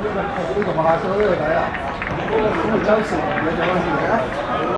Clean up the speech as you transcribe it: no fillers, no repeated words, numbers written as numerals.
这个马拉松的来啊，我们讲是，那叫什么？